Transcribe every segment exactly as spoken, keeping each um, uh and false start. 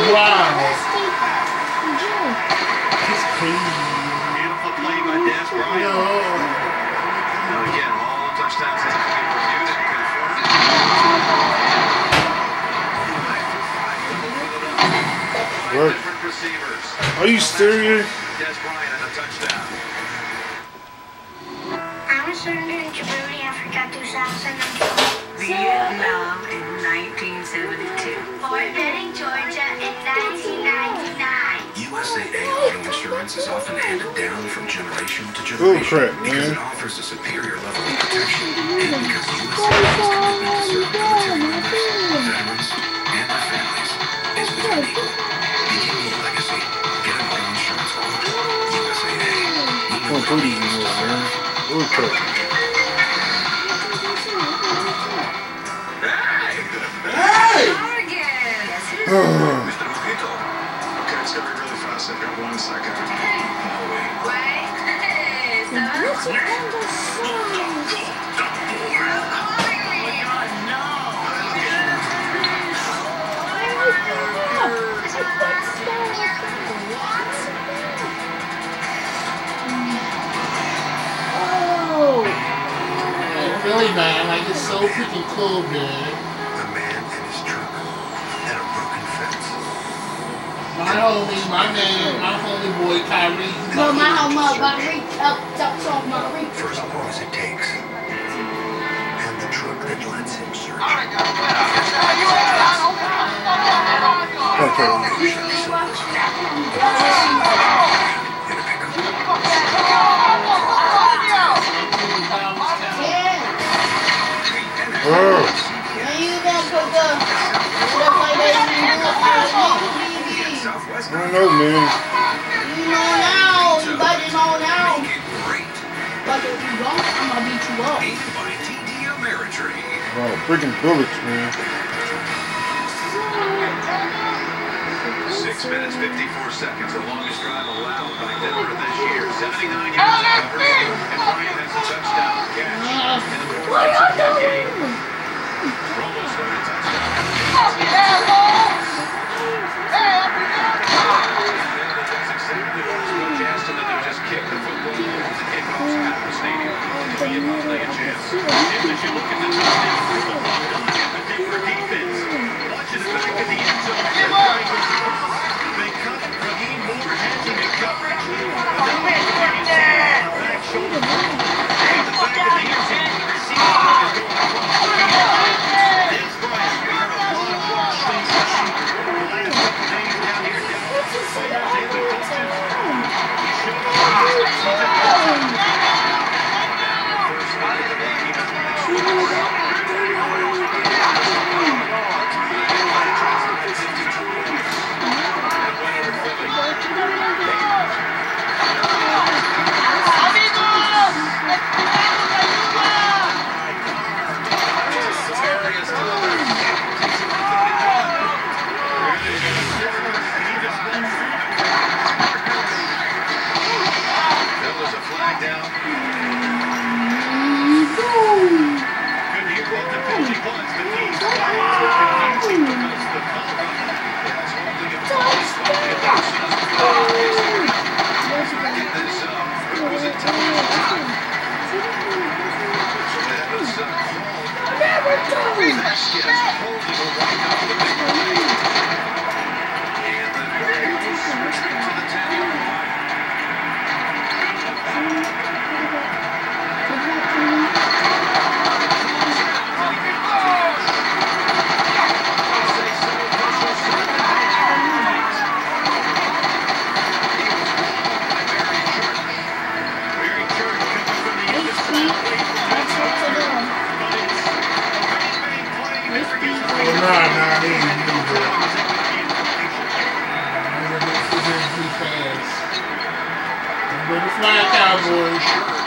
Wow. It's crazy. Beautiful play by Des Bryant. Yo. Now again, all touchdowns have to be reviewed and confirmed. Work. Different receivers. Are you serious? Des Bryant and a touchdown. I was born in Djibouti, Africa, two thousand four. Vietnam in nineteen seventy-two. Fort Benning, Georgia in nineteen ninety-nine. U S A A auto insurance is often handed down from generation to Oh generation crap, because man. it offers a superior level of protection and because U S A A's commitment to serve military members, veterans, and their families is without equal. Begin your legacy. Get an auto insurance quote. U S A A. We know Oh, what it pretty means to man. serve. Oh crap. Oregon. Mister Mojito. Okay, it's gonna be really fast in here. One second. Oh, wait. Wait. Hey, so Oh. Man, Philly, man, like it's so freaking cool, man. A man and his truck and a broken fence. My homie, my man, my homie boy Kyrie. No, my home about to reach up, up, so my reach. For as long as it takes. And the truck that lets him search. Okay. In a pickup. Oh. And you gonna put the, the play that you do on Southwest I don't know, man. You know now, you got it all now. Make it great. But if you don't, I'm gonna beat you up. Made by T D Ameritrade. Oh, freaking bullets, man. Six minutes, fifty-four seconds, the longest drive allowed by Denver this year. seventy-nine yards covered, and Bryant has a touchdown catch in the fourth of that game. Romo started touchdown. That's exactly what Coach asked him to do, just kick the football off the kickoffs out of the stadium to give Mosley a chance. And as you look at the touchdown, a different defense. Watching the back of the end zone. They cut Raheem Moore hedging in coverage. Back shoulder. And the back of the end zone. The receiver is going across the field. Des Bryant, we heard a lot of watch things the last couple days down here. He showed first out of the game. He got There was a flag down. Couldn't hear what the penalty was, but he's confusing because the call is holding him close. This, uh, was it television time? So that was, uh, called. Vasquez holding a right off the big play. And the ball goes straight to the ten-yard line. Oh, nah, nah, he ain't do that. This is too fast. But the Flying Cowboys.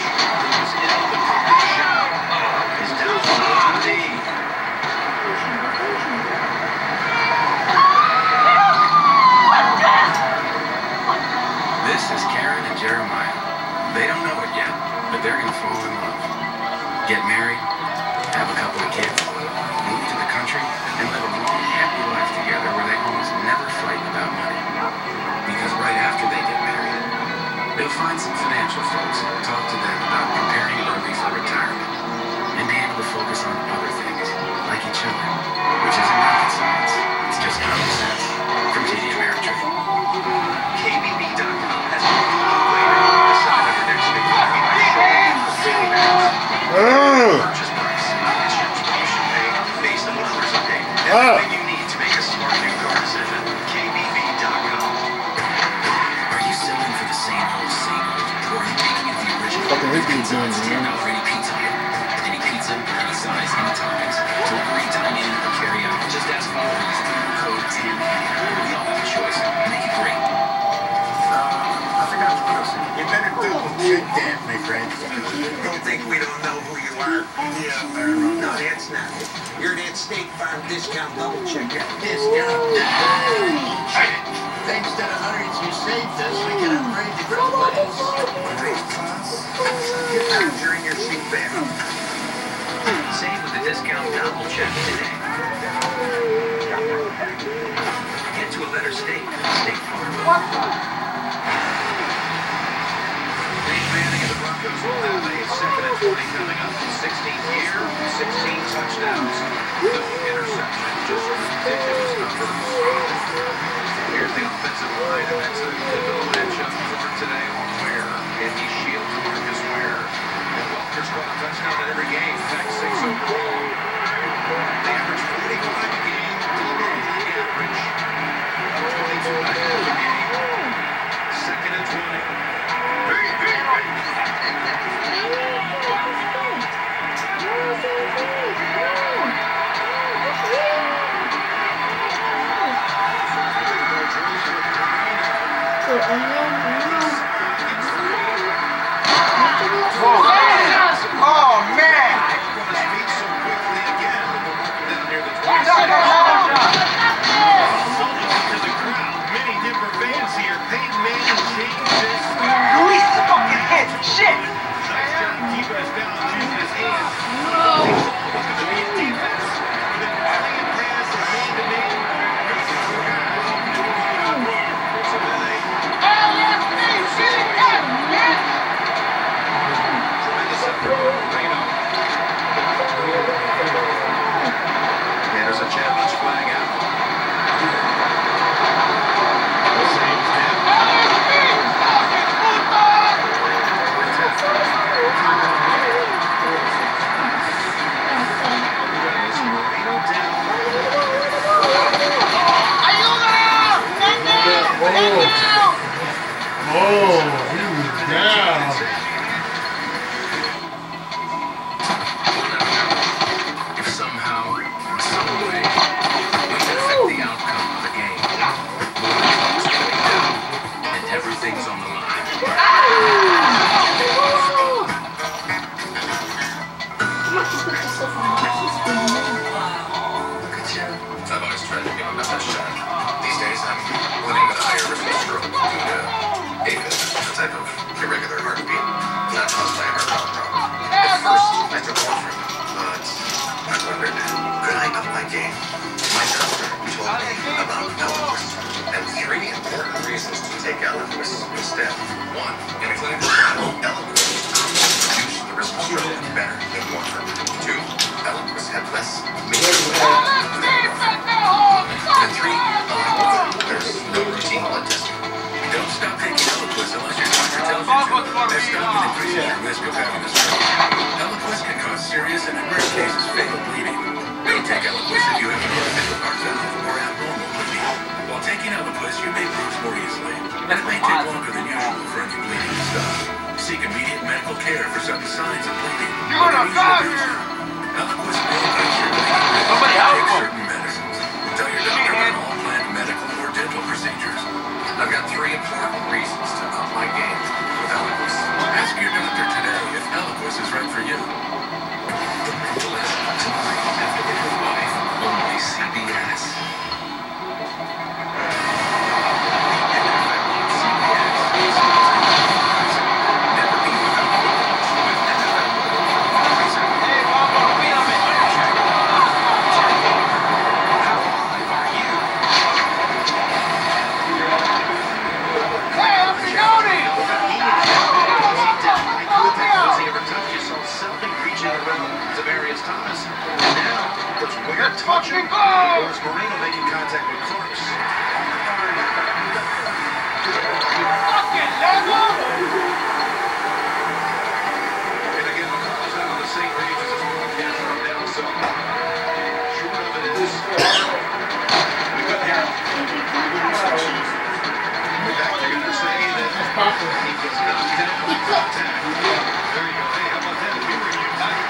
This is Karen and Jeremiah. They don't know it yet, but they're gonna fall in love. Get married, have a couple of kids, move to the country, and live a long, happy life together where they almost never fight about find some financial folks and talk to them about preparing early for retirement and be able to focus on other things, like each other, which isn't rocket science. It's just common sense. From T D Ameritrade. K B B dot com has a later decide on your next big purchase price. It's your tuition pay based on the numbers of pay. Everything you need to make a smart new car decision. K B B dot com. Are you selling for the same old, same old, or are you making it the original? Fucking Ricky is doing, ten man. dollar ready pizza. Any pizza, any size, any toppings. Delivery, dine in, or carry out. Just ask for your use the code ten. We all have a choice. Make it great. I forgot to post it. You better do a good dance, my friend. Don't think we don't know who you are. Yeah, no, that's not it. You're that State Farm discount double checker. Discount. Hey, thanks to the hundreds you saved us, we can upgrade the grill place. Your times are in your seat back. Save with the discount double check today. Get to a better state with State Farm. Peyton Manning and the Broncos will have a second and twenty coming up. sixteenth year, sixteen touchdowns, no interception, just ridiculous numbers. Here's the offensive line, and that's a pivotal matchup for today on Ware. And he shields Marcus Ware. And Welker's caught a touchdown in every game. In fact, six overall. They average forty-five a game, below the league average. twenty-two and a half a game. Second and twenty. Oh, man! From his feet so quickly again. Down near the twenty-six. To the crowd. Many different fans here. Peyton Manning changed this. Release the fucking hit! Shit! Nice job keeping us down, choosing his hands. He saw it was going to be a defense. Then playing pass and man-to-man. So then they tremendous effort from Moreno. And there's a challenge flag out. Saves down. Moreno down. Oh, oh, he was down. If somehow, some way, we can affect the outcome of the game, momentum's going down, and everything's on the line. Look at you. I've always tried to give him my best shot. These days, I'm living with a higher risk of stroke due to AFib, a type of irregular heartbeat, not caused by a heart valve problem. At first, I took warfarin, but I wondered, could I up my game? My doctor told me about Eliquis, and three important reasons to take Eliquis instead. One, in a clinical trial, Eliquis reduced the risk of stroke better than warfarin. Two, Eliquis had less major and three, uh, there's no routine blood testing. Don't stop taking Eliquis unless your doctor tells you to. There's stopping increasing your risk of having a stroke. Eliquis can cause serious and in rare cases fatal bleeding. Don't take Eliquis if you have an artificial heart valve or abnormal bleeding. While taking Eliquis, you may bruise more easily, and it may take longer than usual for any bleeding to stop. Seek immediate medical care for sudden signs of bleeding. You're a doctor! Eliquis may increase your bleeding risk. Somebody help Take him! certain medicines. Tell your doctor about all planned medical or dental procedures. I've got three important reasons to up my game with Eliquis. Ask your doctor today if Eliquis is right for you. The Mentalist, tonight after the Good Wife, only C B S. Never be without with N F L. touch him, or is Moreno making contact with Crooks? And again, McConnell's not on the same page as his broadcast right now, so short of it is. We couldn't hear him. In fact, you're going to say that he was knocked down by contact. There you go. Hey, how about that? We were here tonight.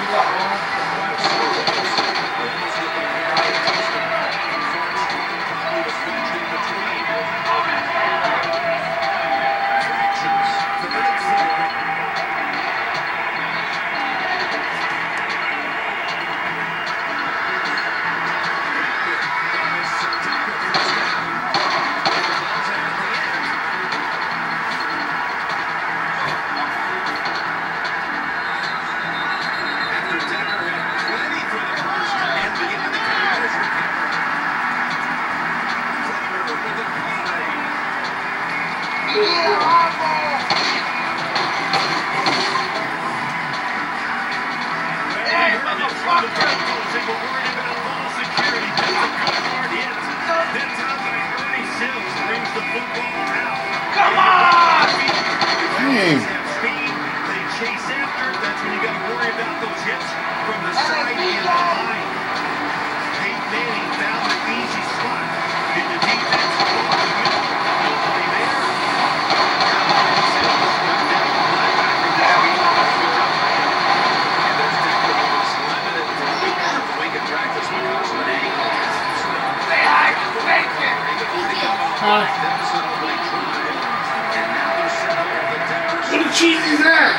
What the cheese is that?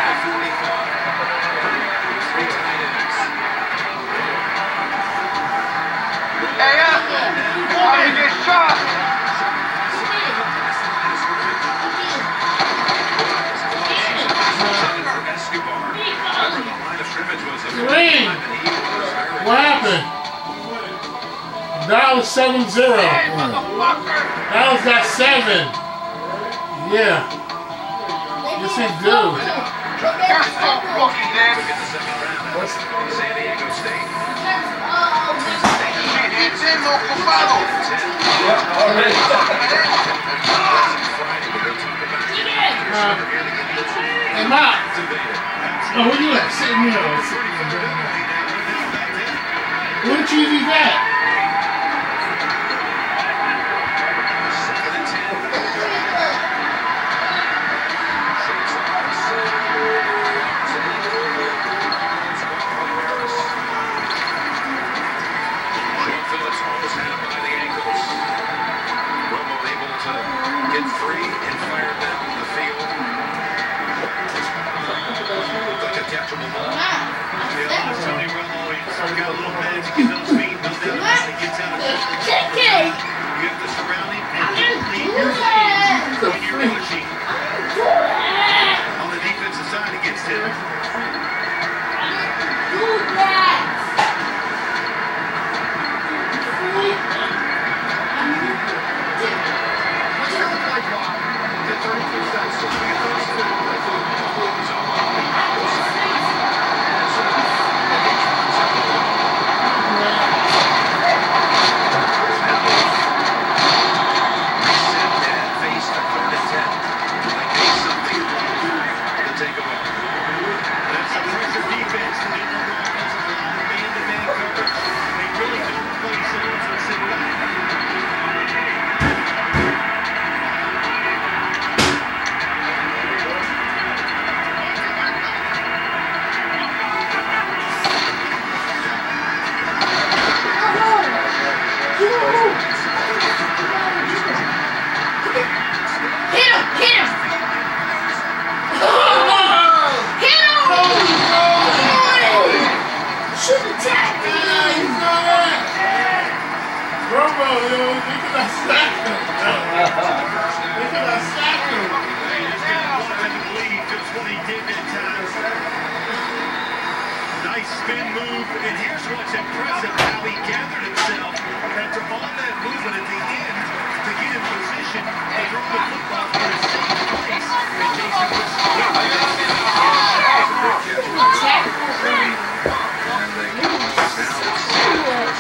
Hey, up! I'm gonna get shot! Green! What happened? That was seven zero. That was that seven. Yeah. Yes, he do. You're so fucking damn. What's San Diego State. It's in ocupado. uh, Hey, Matt. Oh, where you at? Sitting here. Sitting here. Where cheese is that? Get free and fire down the field. Looked like a catchable ball. Yeah. Tony Romo, he's got a little magic in those feet. No doubt about it. He gets out of it. Chicken! You have to surround him and I'm don't gonna leave do your that! hands when you're rushing. Do that! On the defensive side against him. Do that! Nice spin move, and here's what's impressive, how he gathered himself and to on that movement at the end to get in position to throw the football for a safe place, and Jason was Check.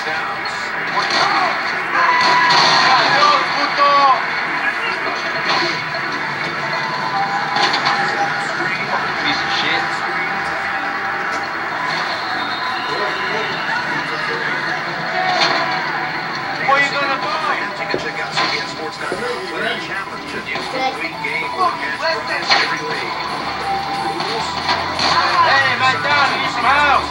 late game with a catch drive every league. Hey, back down, you need some help.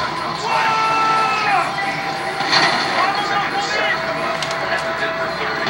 At the Denver thirty.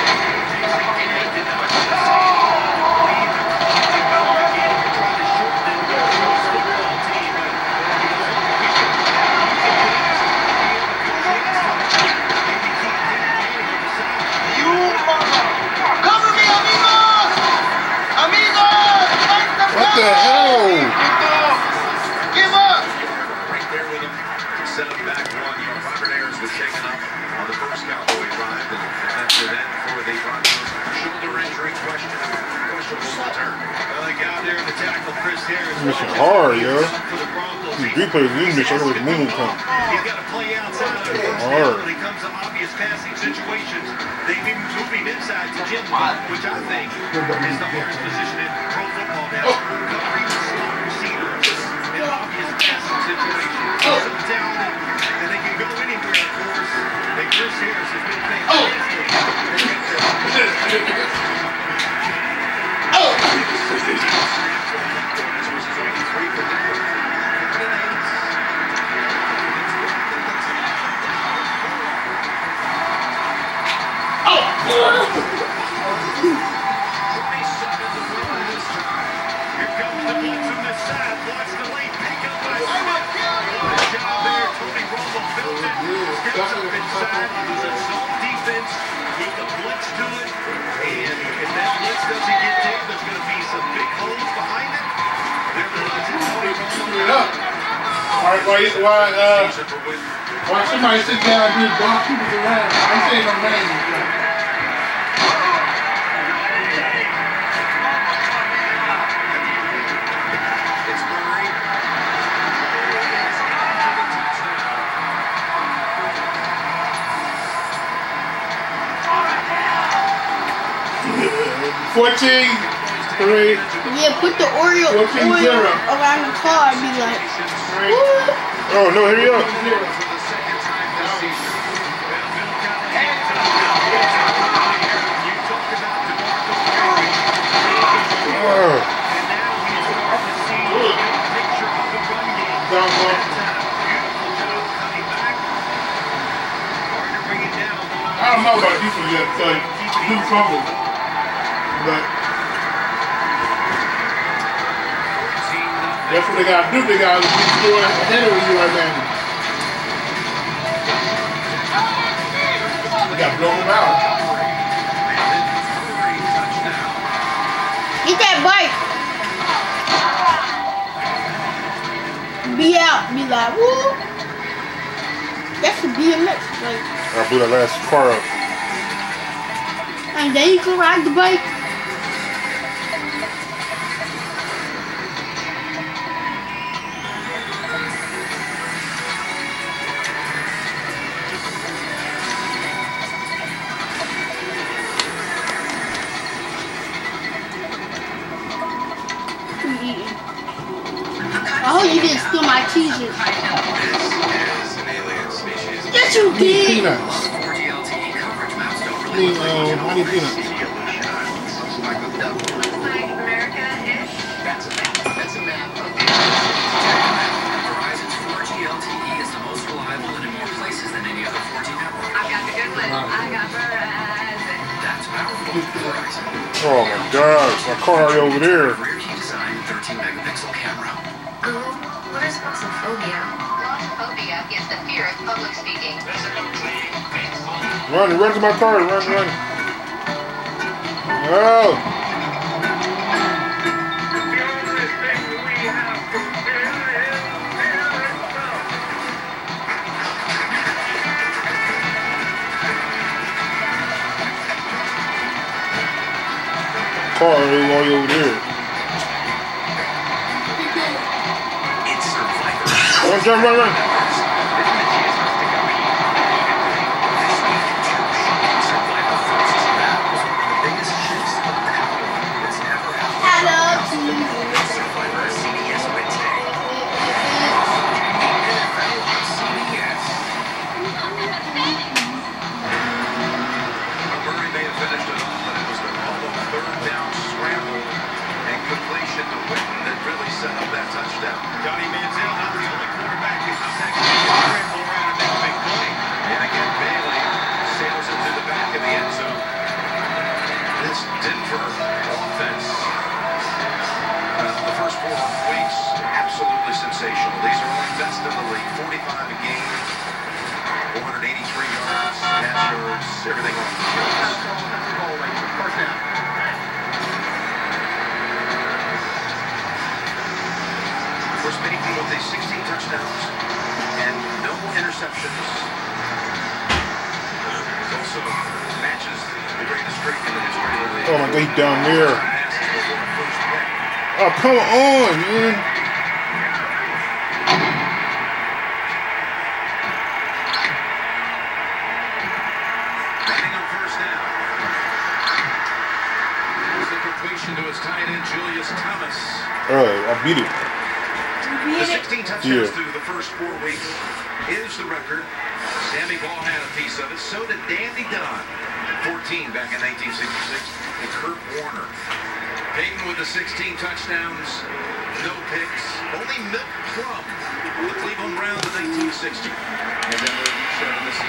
What the hell? Give up! Right there with him to set him back one. You know, Robert Ayers was shaken up on the first Cowboy drive, and after that, for the Broncos, shoulder injury question, questionable return. Well, they got there to tackle Chris Harris. Mission hard, yo. For the Broncos, These replays, these mission, I know it's moving time. he's got to play outside of the Hard. when it comes to obvious passing situations. They be moving inside to Jim, which I think is the hardest position in pro football now. Covering the slot receivers in obvious passing situations. So talented, and they can go anywhere, of course. And Chris Harris has been fantastic. Here comes the blitz from the side. Watch the late pickup by Smith. What a job there. Tony Romo built it. Gets up inside. It was a zone defense. He can blitz to it. And if that blitz doesn't get there, there's going to be some big holes behind it. There was it. Tony Romo. It up. Why, why, why, uh, why somebody sit down and do block people around? I ain't saying no names. fourteen, three. Yeah, put the Oreo fourteen, oil zero. around the car and be like, woo. Oh, no, hurry up. Oh. Down one. I don't know about defense yet, so do fumble. But that's what they got to do. They got to be scoring ahead of you right now. They got to blow them out. Get that bike. Be out. Be like, woo. That's a B M X bike. I blew that last car up. And then you can ride the bike. I hope you didn't steal my t-shirt. Yes, you did. Peanuts. I need, uh, I need peanuts. Verizon's four G L T E is the most reliable and in more places than any other four G network. I got the good one. I got Verizon. That's powerful. Verizon. Oh my gosh, my car already over there. Rear key design, thirteen megapixel camera. Oh, what is glossophobia? Glossophobia is the fear of public speaking. Run, run to my car, run, run. Oh. Car already all over there. It's Survivor. Run, run, run, run. Murray may have finished it off, but it was the Romo third down scramble. forty-five a game, four hundred eighty-three yards, pass yards, everything off the charts. First down. Of course, many people with sixteen touchdowns and no interceptions. It also matches the greatest streak in the history of the league. Oh my God, he's down there. Oh, come on, man. Batting on first down. Here's the completion to his tight end, Julius Thomas. Oh, I beat it. The sixteen touchdowns Yeah. through the first four weeks is the record. Sammy Ball had a piece of it. So did Dandy Don. fourteen back in nineteen sixty-six. And Kurt Warner. Peyton with the sixteen touchdowns. No picks. Only Milt Crum of the Cleveland Browns in nineteen sixty. And then the, uh, the